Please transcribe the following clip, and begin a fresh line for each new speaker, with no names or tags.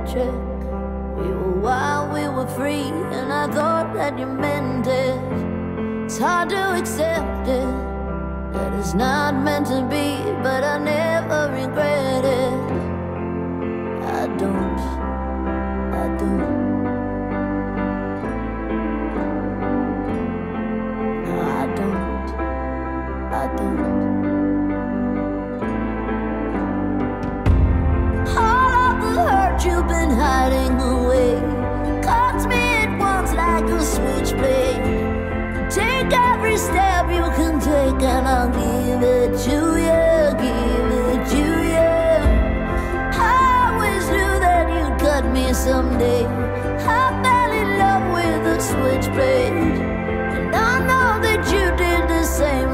trick. We were wild, we were free, and I thought that you meant it. It's hard to accept it, that it's not meant to be, but I never regret it. I don't. No, I don't. All of the hurt you've been hiding away cuts me at once like a switchblade. Take every step you can take and I'll give it to you, give it to you. I always knew that you'd cut me someday. I fell in love with a switchblade, and I know that you did the same.